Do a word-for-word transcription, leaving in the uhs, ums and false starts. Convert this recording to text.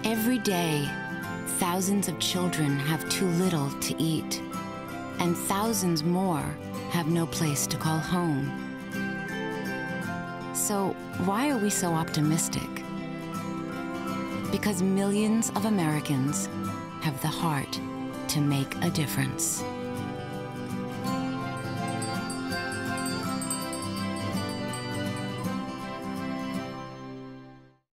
Every day, thousands of children have too little to eat, and thousands more have no place to call home. So why are we so optimistic? Because millions of Americans have the heart to make a difference.